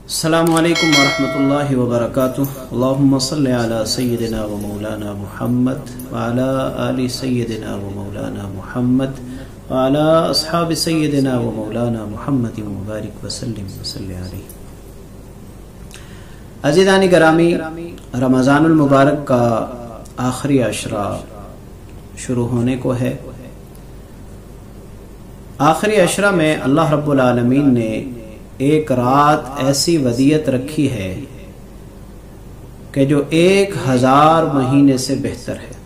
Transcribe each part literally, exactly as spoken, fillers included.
السلام علیکم ورحمۃ اللہ وبرکاتہ۔ اللہم صلی علی سیدنا و مولانا محمد وعلی آل سیدنا و مولانا محمد وعلی اصحاب سیدنا و مولانا محمد مبارک وسلم وصلی علیہ۔ عزیزان گرامی، رمضان المبارک کا آخری عشرہ شروع ہونے کو ہے۔ آخری عشرہ میں اللہ رب العالمین نے ایک رات ایسی ودیعت رکھی ہے کہ جو ایک ہزار مہینے سے بہتر ہے۔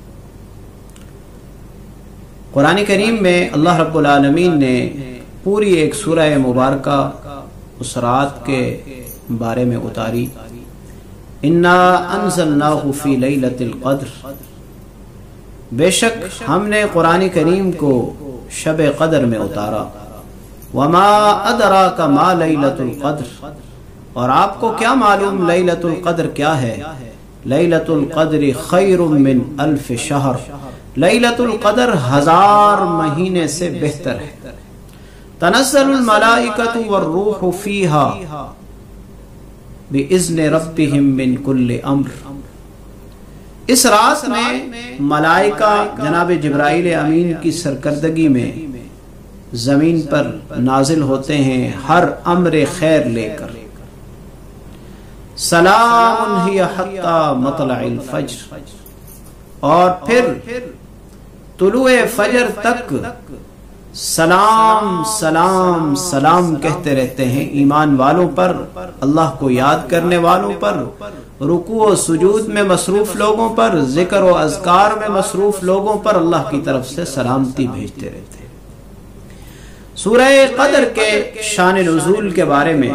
قرآن کریم میں اللہ رب العالمین نے پوری ایک سورہ مبارکہ اس رات کے بارے میں اتاری۔ انا انزلناہ فی لیلۃ القدر، بے شک ہم نے قرآن کریم کو شب قدر میں اتارا۔ وما ادراک ما لیلۃ القدر، اور آپ کو کیا معلوم لیلۃ القدر کیا ہے؟ لیلۃ القدر خیر من الف شہر، لیلۃ القدر ہزار مہینے سے بہتر ہے۔ تنزل الملائکۃ والروح فیہا باذن ربہم من کل امر، اس رات میں ملائکہ جناب جبرائیل امین کی سرکردگی میں زمین پر نازل ہوتے ہیں ہر امر خیر لے کر۔ سلام ہی حتی مطلع الفجر، اور پھر طلوع فجر تک سلام سلام سلام کہتے رہتے ہیں ایمان والوں پر، اللہ کو یاد کرنے والوں پر، رکوع و سجود میں مصروف لوگوں پر، ذکر و اذکار میں مصروف لوگوں پر اللہ کی طرف سے سلامتی بھیجتے رہتے ہیں۔ سورہ قدر کے شان نزول کے بارے میں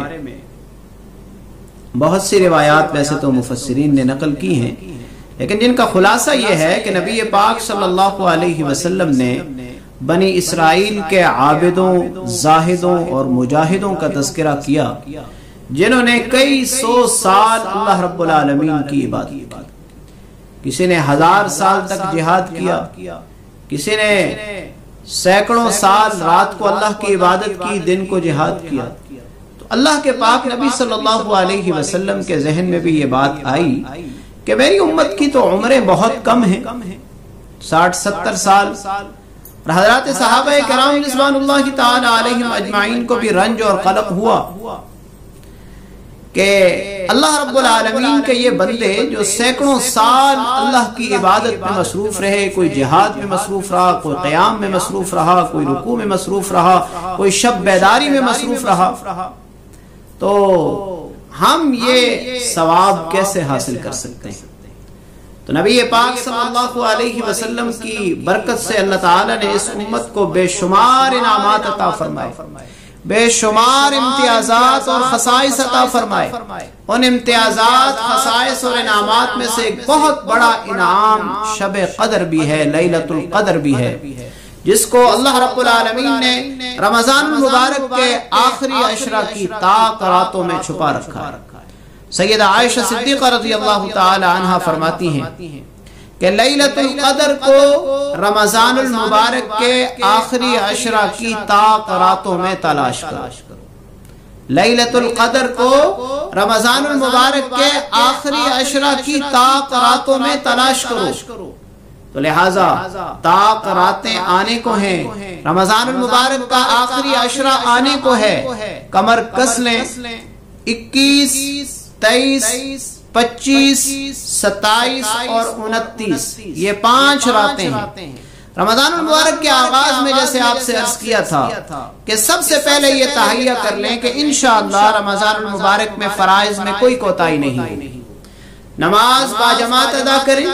بہت سی روایات ویسے تو مفسرین نے نقل کی ہیں، لیکن جن کا خلاصہ یہ ہے کہ نبی پاک صلی اللہ علیہ وسلم نے بنی اسرائیل کے عابدوں، زاہدوں اور مجاہدوں کا تذکرہ کیا جنہوں نے کئی سو سال اللہ رب العالمین کی عبادت کی۔ کسی نے ہزار سال تک جہاد کیا، کسی نے سینکڑوں سال رات کو اللہ کی عبادت کی، دن کو جہاد کیا۔ تو اللہ کے پاک نبی صلی اللہ علیہ وسلم کے ذہن میں بھی یہ بات آئی کہ میری امت کی تو عمریں بہت کم ہیں، ساٹھ ستر سال، اور حضرات صحابہ کرام رضوان اللہ تعالی علیہم اجمعین کو بھی رنج اور قلق ہوا کہ اللہ رب العالمین کے یہ بندے جو سینکڑوں سال اللہ کی عبادت میں مصروف رہے، کوئی جہاد میں مصروف رہا، کوئی قیام میں مصروف رہا، کوئی رکوع میں مصروف رہا، کوئی شب بیداری میں مصروف رہا، تو ہم یہ ثواب کیسے حاصل کر سکتے ہیں؟ تو نبی پاک صلی اللہ علیہ وسلم کی برکت سے اللہ تعالی نے اس امت کو بے شمار انعامات عطا فرمائے، بے شمار امتیازات اور خصائص عطا فرمائے۔ ان امتیازات، خصائص اور انعامات میں سے ایک بہت بڑا انعام شب قدر بھی ہے، لیلۃ القدر بھی ہے، جس کو اللہ رب العالمین نے رمضان المبارک کے آخری عشرہ کی طاق راتوں میں چھپا رکھا ہے۔ سیدہ عائشہ صدیقہ رضی اللہ تعالی عنہا فرماتی ہیں کہ لیلۃ القدر کو رمضان المبارک کے آخری عشرہ کی طاق راتوں میں تلاش کرو۔ لیلۃ القدر کو رمضان المبارک کے آخری عشرہ کی طاق راتوں میں تلاش کرو۔ تو لہٰذا طاق راتیں آنے کو ہیں، رمضان المبارک کا آخری عشرہ آنے کو ہے، کمر کس لیں۔ اکیس، تیئیس، پچیس، ستائیس اور انتیس، یہ پانچ راتیں ہیں۔ رمضان المبارک کے آغاز میں جیسے آپ سے عرض کیا تھا کہ سب سے پہلے یہ تہیہ کر لیں کہ انشاءاللہ رمضان المبارک میں فرائض میں کوئی کوتاہی نہیں ہوگی۔ نماز باجماعت ادا کریں،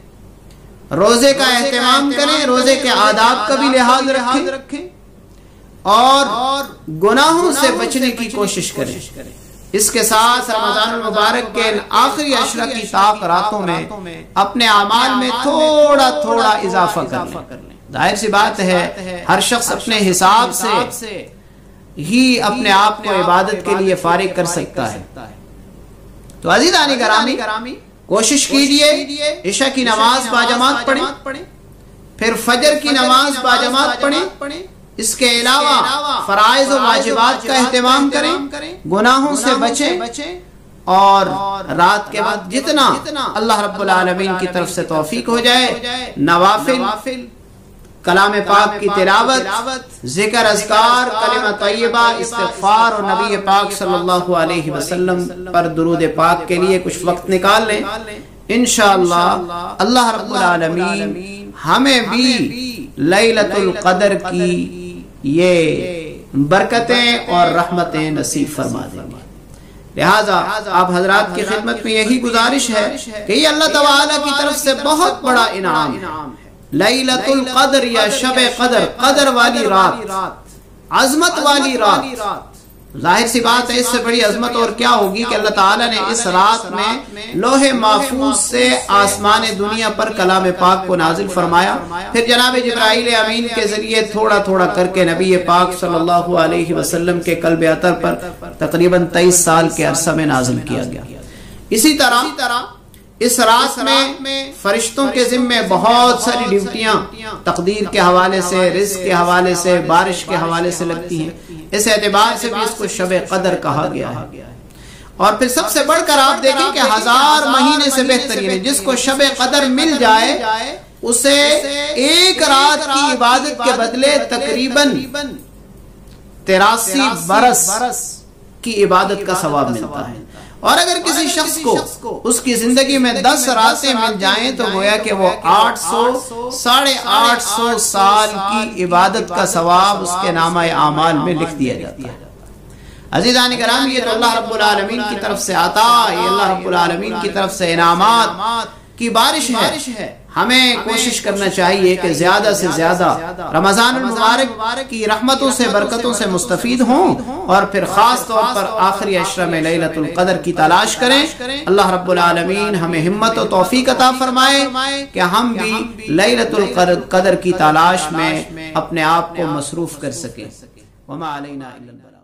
روزے کا اہتمام کریں، روزے کے آداب کا بھی لحاظ رکھیں، اور گناہوں سے بچنے کی کوشش کریں۔ اس کے ساتھ رمضان المبارک کے آخری عشرہ کی طاق راتوں میں اپنے اعمال میں تھوڑا تھوڑا اضافہ کر لیں۔ ظاہر سی بات ہے ہر شخص اپنے حساب سے ہی اپنے آپ کو عبادت کے لیے فارغ کر سکتا ہے۔ تو عزیزان گرامی، کوشش کیجئے عشاء کی نماز باجماعت پڑھیں، پھر فجر کی نماز باجماعت پڑھیں، اس کے علاوہ فرائض و واجبات کا اہتمام کریں، گناہوں سے بچیں، اور رات کے وقت جتنا اللہ رب العالمین کی طرف سے توفیق ہو جائے نوافل، کلام پاک کی تلاوت، ذکر اذکار، کلمہ طیبہ، استغفار اور نبی پاک صلی اللہ علیہ وسلم پر درود پاک کے لیے کچھ وقت نکال لیں۔ انشاءاللہ اللہ رب العالمین ہمیں بھی لیلۃ القدر کی یہ برکتیں اور رحمتیں نصیب فرما دیں گے۔ لہذا آپ حضرات کی خدمت میں یہی گزارش ہے کہ یہ اللہ تعالیٰ کی طرف سے بہت بڑا انعام ہے۔ لیلۃ القدر یا شب قدر، قدر والی رات، عظمت والی رات، ظاہر سی بات ہے اس سے بڑی عظمت اور کیا ہوگی کہ اللہ تعالیٰ نے اس رات میں لوح محفوظ سے آسمان دنیا پر کلام پاک کو نازل فرمایا، پھر جناب جبرائیل امین کے ذریعے تھوڑا تھوڑا کر کے نبی پاک صلی اللہ علیہ وسلم کے قلب اطہر پر تقریباً تیئیس سال کے عرصہ میں نازل کیا گیا۔ اسی طرح اس رات میں فرشتوں کے ذمے بہت ساری ڈیوٹیاں تقدیر کے حوالے سے، رزق کے حوالے سے، بارش کے حوالے سے لگتی ہیں، اس اعتبار سے بھی اس کو شب قدر کہا گیا ہے۔ اور پھر سب سے بڑھ کر آپ دیکھیں کہ ہزار مہینے سے بہترین ہے، جس کو شب قدر مل جائے اسے ایک رات کی عبادت کے بدلے تقریباً تراسی برس کی عبادت کا ثواب ملتا ہے۔ اور اگر کسی شخص کو اس کی زندگی میں دس راتیں مل جائیں تو گویا کہ وہ آٹھ سو ساڑھے آٹھ سو سال کی عبادت کا ثواب اس کے نامہ اعمال میں لکھ دیا جاتا ہے۔ عزیزان کرام، یہ تو اللہ رب العالمین کی طرف سے عطا، یہ اللہ رب العالمین کی طرف سے انعامات کی بارش ہے۔ ہمیں کوشش کرنا چاہیے کہ زیادہ سے زیادہ رمضان المبارک کی رحمتوں سے، برکتوں سے مستفید ہوں، اور پھر خاص طور پر آخری عشرہ میں لیلۃ القدر کی تلاش کریں۔ اللہ رب العالمین ہمیں ہمت و توفیق عطا فرمائے کہ ہم بھی لیلۃ القدر کی تلاش میں اپنے آپ کو مصروف کر سکیں۔ وما علینا الا البلاغ۔